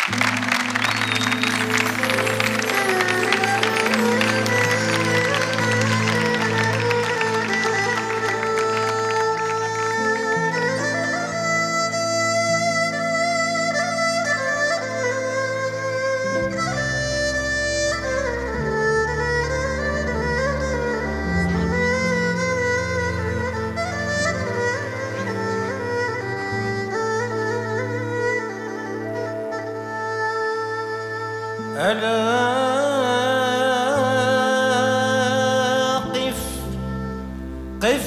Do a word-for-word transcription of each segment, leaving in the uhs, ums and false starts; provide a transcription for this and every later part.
ألا قف قف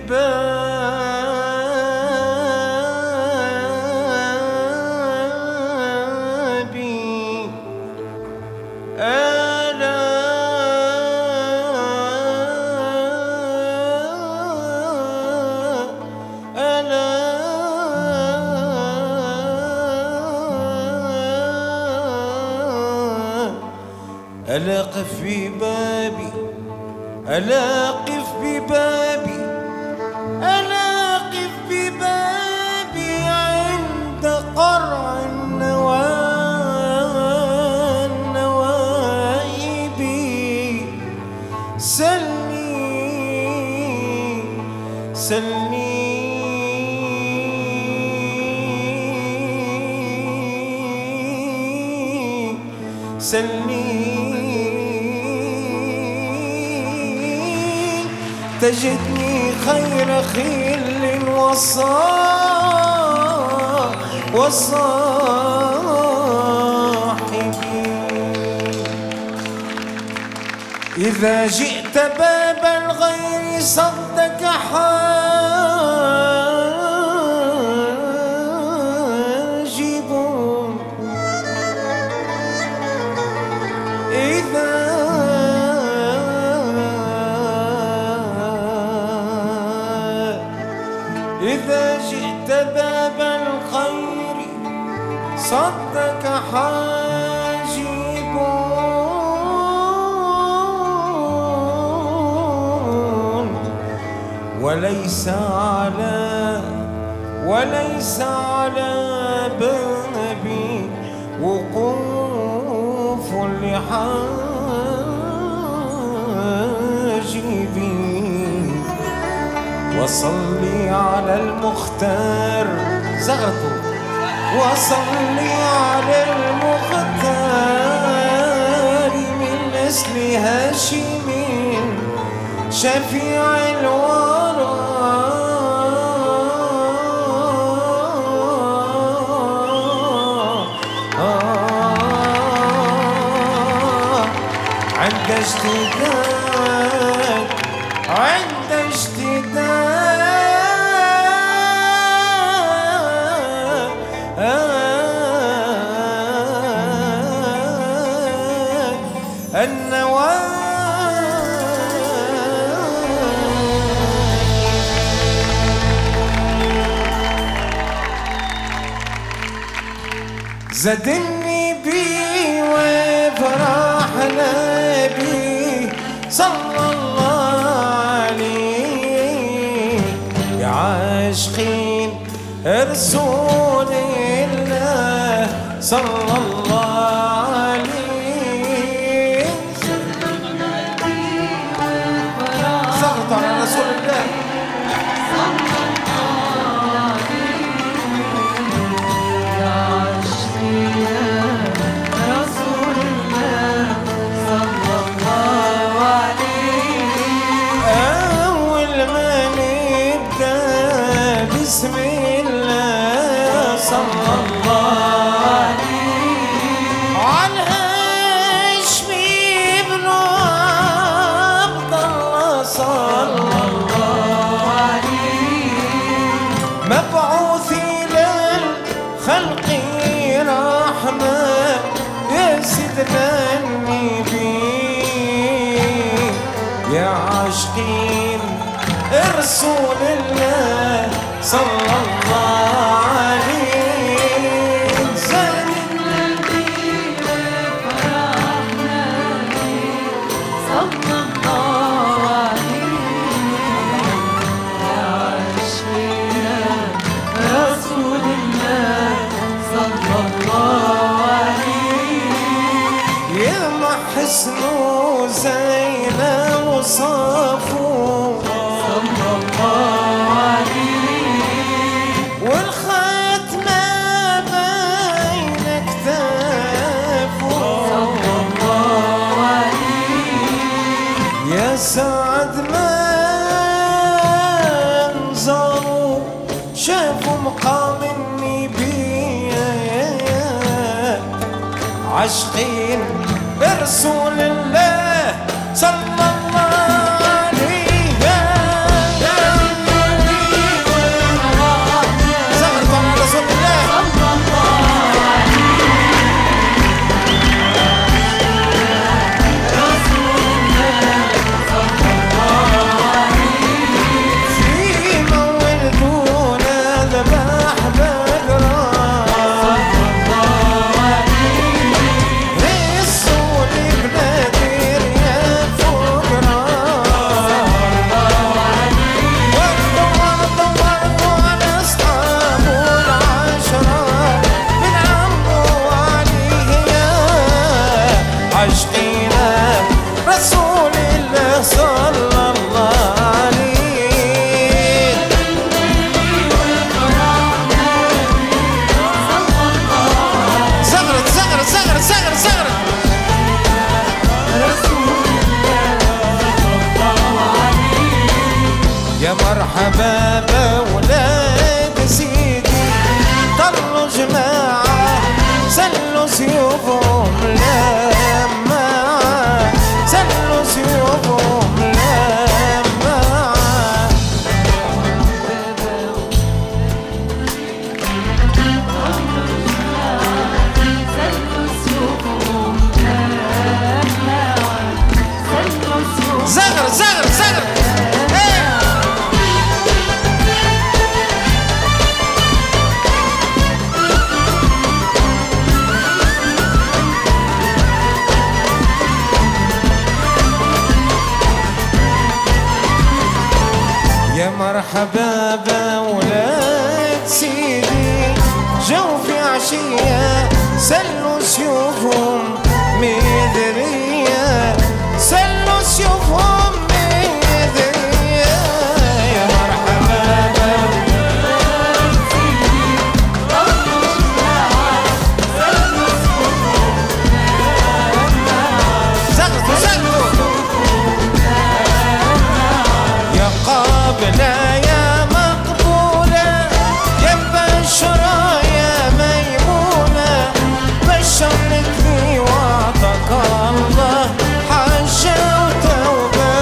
ببابي ألا ألا ألا قف ببابي ألا قف ببابي ألا قف ببابي عند قرع النوائب سلني سلني سلني تجدني خير خيل وصاح وصاحبي إذا جئت باب الغير صدك حاجب إذا إذا جئت باب الخير صدك حاجب وليس على وليس على بابي وقوف لحاجبي وصلي على المختار زغطوا وصلي على المختار من نسل هاشم شفيع الورى عند اشتداد عند اشتداد النواه زدني بي وفرحنا بي صلى الله عليه يا عاشقين رسول الله صلى الله عليه صلوا على رسول الله بسم الله صلى الله عليه على هاشمي بن عبد الله صلى الله عليه مبعوث للخلق رحمة يا سيدنا النبي يا عاشقين رسول الله صلى الله عليه زاد النبي فرحنا صلى الله عليه يا عاشقين رسول الله صلى الله عليه حسن وزينة وصفو صلى الله عليه، والختمة بين كتافه صلى الله عليه. يا سعد ما انظروا شافوا مقام النبي عاشقين برسول الله صلى الله عليه. زغرت على رسول الله صلى الله عليه، رسول الله صلى الله عليه. في مولدونا ذبح بدرا صلى الله عليه، رسول بنادر يا فقرا صلى الله عليه. وارضوا وارضوا وارضوا على اصحابه العشرة من عمه عليه يا عاشقينا رسول الله صلى الله عليه. زغرت زغرت زغرت زغرت زغرت يا مرحبا بأولاد سيدي، طلوا جماعة سلوا سيوفهم لماعة، سلوا سيوفهم لماعة. زغرت زغرت زغرت يا مرحبا بأولاد سيدي، جو في عشية سلوا سيوفهم مدرية، سلوا سيوفهم مدرية. يا مرحبا بأولاد سيدي، طلوا جماعة سلوا سيوفهم زغرتوا زغرتوا يا قابلة يا مقبولة يا بشرى يا ميمونة، بشرتني وعطاك الله حجة وتوبة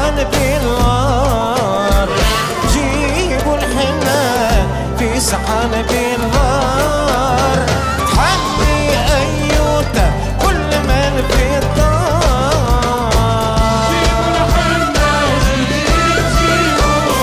سحان بالنار، جيبوا الحنة في سحان بالنار، تحني أيوتا كل من في الدار. جيبوا الحنة جيب جيبوا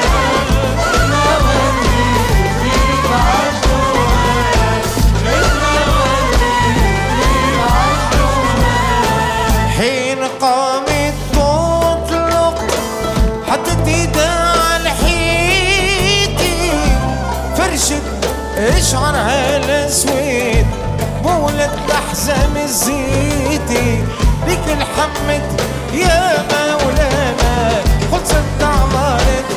نولي فيك عالجوال، نولي فيك عالجوال. حين قامت تطلق حطت ايدها على حيطي، فرشت شعرها الاسود مولد لحزام الزيتي، ليك الحمد يا مولانا خلصت عمارة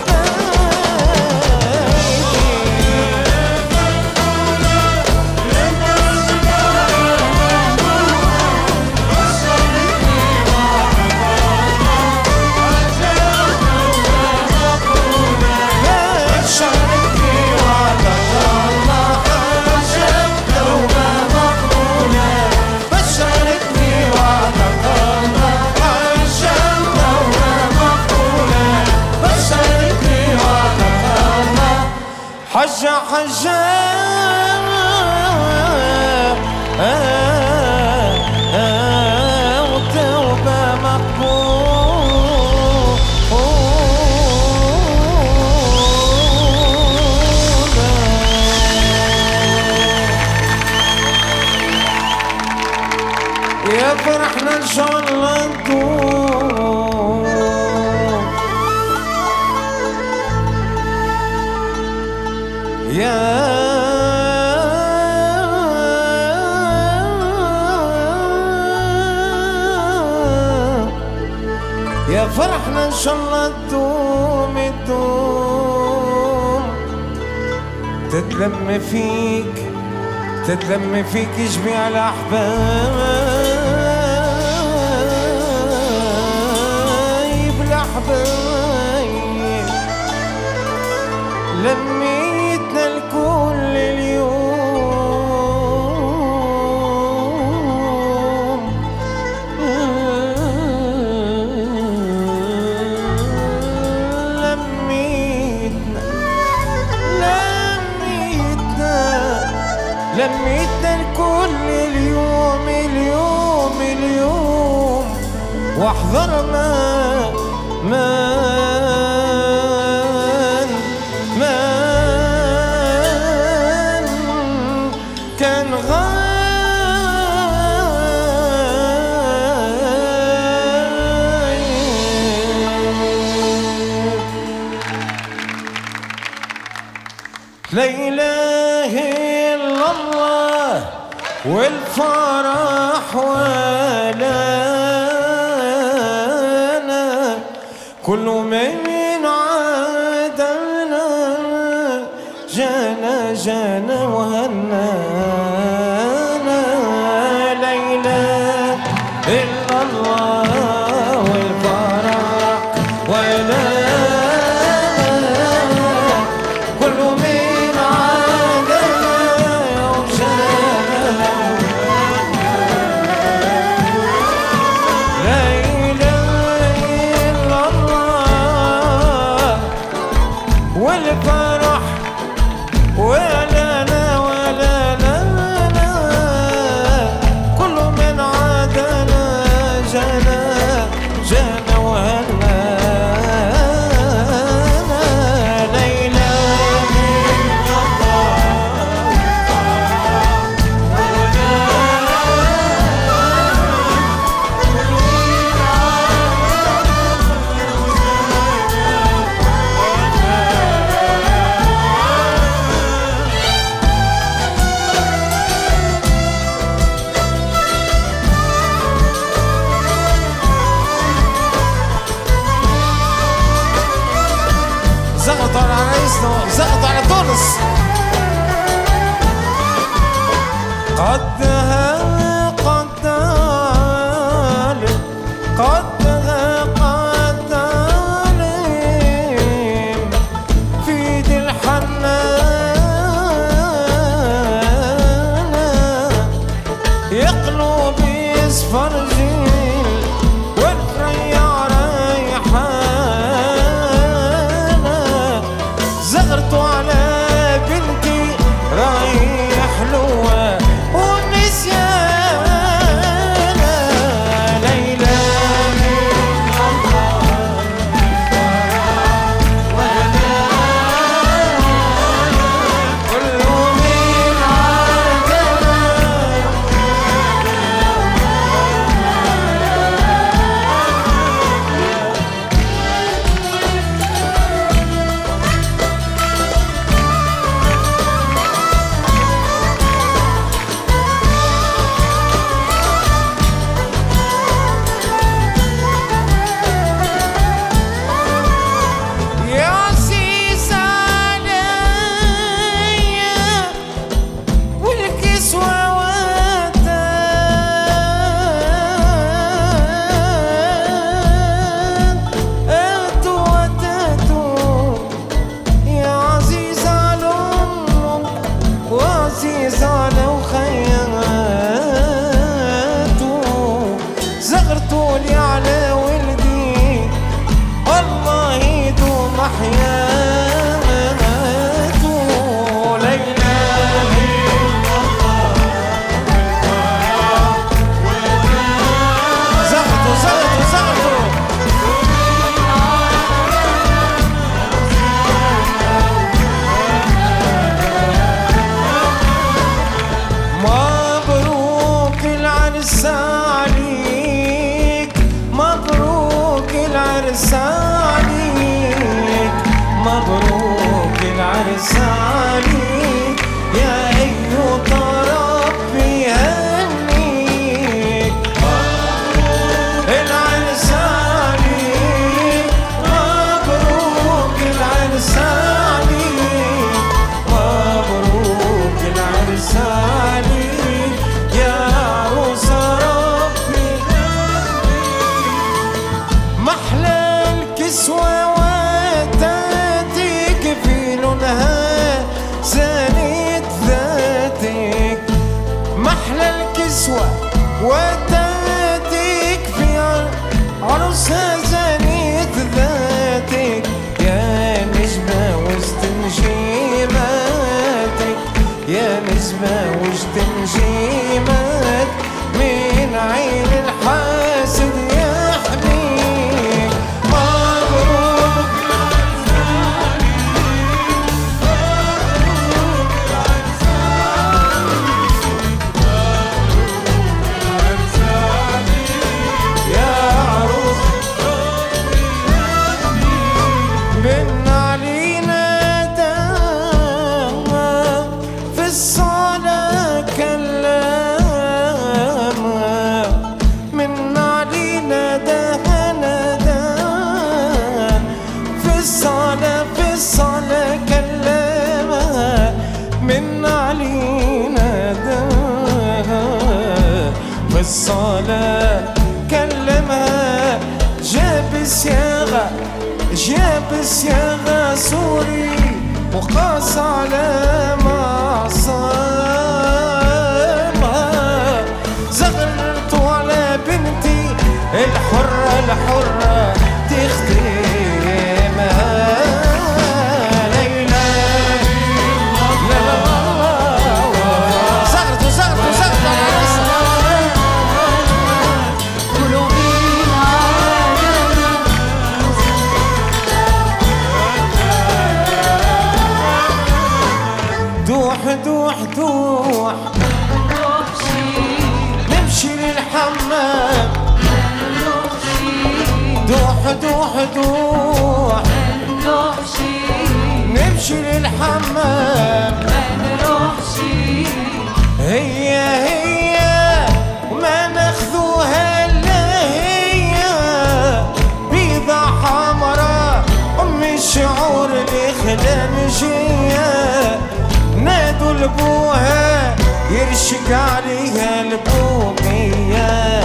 حجة حجة وتوبة مقبولة. يا فرحنا إن شاء الله ندوم، يا يا فرحنا ان شاء الله تدوم تدوم، تتلم فيك تتلم فيك جميع الاحبايب الاحبايب، لميتنا الكل اليوم، لميتنا لميتنا لميتنا الكل اليوم اليوم اليوم، واحذر ما ما كان غايب. لا إله إلا الله والفرح ولا أنا، كل من عادنا جانا جانا وهنانا. لا إله إلا الله والفرح ولا كل من عادنا وجانا. لا إله إلا الله والفرح ولا أنا ولا أنا، كل من عادنا جانا جانا وهنا. لا إله إلا زغطوا على رئيسنا، زغطوا على تونس. قدها قدال قدها قدال في دي الحنانة، يقلب يصفر جيل والفريع رايحة زغرتوا لي على ولدي والله يدوم حياته لا إله إلا الله. زغرتوا زغرتوا زغرتوا مبروك العرس عليك مبروك العرس عليك مبروك العرس عليك يا أيها ربي هنيك مبروك العرس عليك مبروك العرس عليك مبروك العرس عليك يا عروس ربي محلى الكسوة وتاتيك في لونها زانت ذاتك محلى الكسوة وتاتيك في عروسها زانت ذاتك يا نجمة وسط نجيماتك يا نجمة وسط نجيمات من عين الحاسد يحميك مبروك يا عروس من علينا دام في الصلاة كلامها من علينا دهنا دام في الصلاة في الصلاة كلامها من علينا دام في الصلاة كلمها جاب صياغة جاب صياغة سوري وقاس على معصمها زغرت على بنتي الحرة الحرة تختمها لا إله إلا الله. زغرتوا زغرتوا زغرتوا على راسها دوح دوح دوح نمشي للحمام دوح دوح دوح نمشي للحمام هي هي وما ناخذوها الا هي بيضة حمرا ام الشعور اللي خلا مجيه نادوا لبوها يرشق عليها البوقية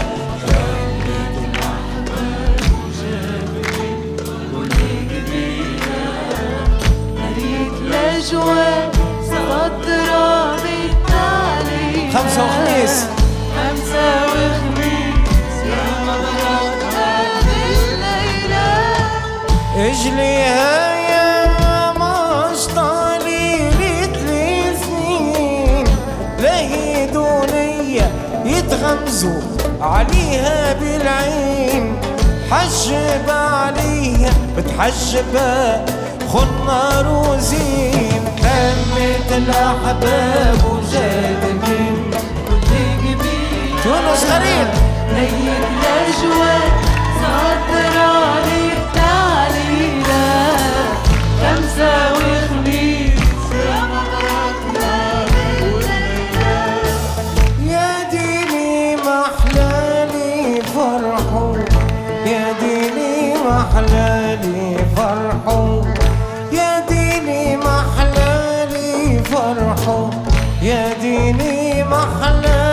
الأجواء صدرة بالتعليم خمسة وخميس خمسة وخميس يا مبروك هذه الليلة اجليها يا مشطالي لثلاث سنين لا هي دونية يتغمزوا عليها بالعين حجب عليها بتحجبها خنا روزين لمت الأحباب وجاد من كل جبين تونس غريب ليل الأجواء صدرة للتعليلة خمسة وخميس يا مبروك هذه الليلة يا ديني محلالي فرحو يا ديني محلالي فرحو يا ديني محلالي فرحو يا ديني محلى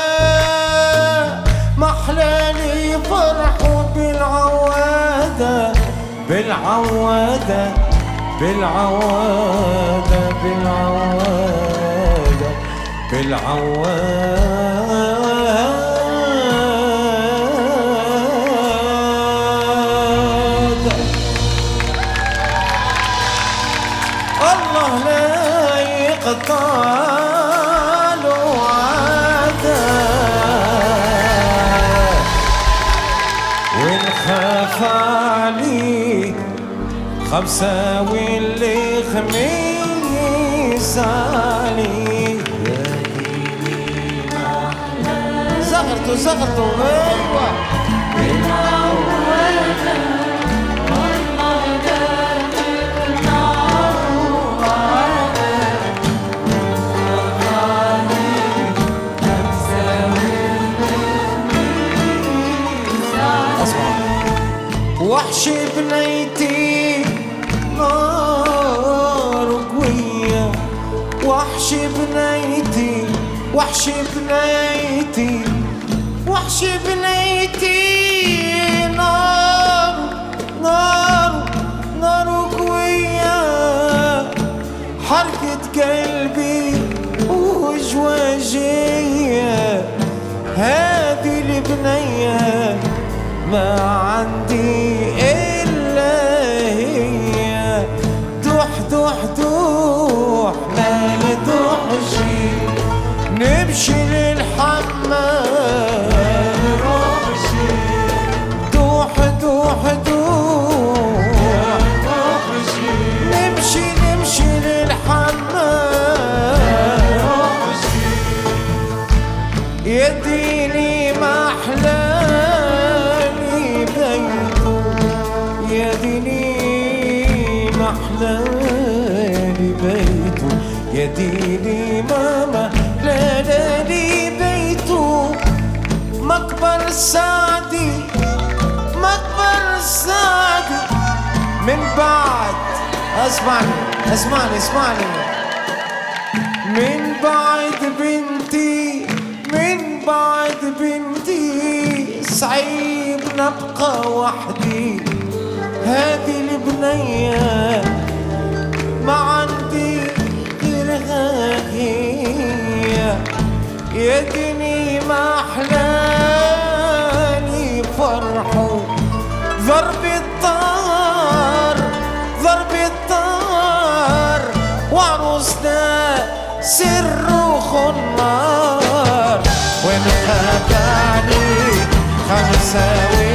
محلالي فرحو بالعوادة بالعوادة بالعوادة بالعوادة بالعوادة ونخاف عليه خمسة واللي خميس عليه. زغرتوا زغرتوا ايوه وحش بنيتي نار قوية، وحش بنيتي وحش بنيتي وحش بنيتي نار نار نار قوية، حركة قلبي وجواجية، هذه البنية ما عندي إلا هي. دوح دوح دوح ما ندوحشي، نمشي للحمام دوح دوح دوح نمشي نمشي للحمام. يديني ما أحلى يا ديني محلالي بيته، يا ديني ماما لالي بيته. مقبر سعدي مقبر سعدي من بعد اسمعني اسمعني اسمعني من بعد بنتي من بعد بنتي صعيب نبقى وحدي. هذه البنية ما عندي غيرها هي. يا ديني ما أحلاني فرحوا ضرب الطار ضرب الطار، وعروسنا سر خنار. ونخاف عليه خمسة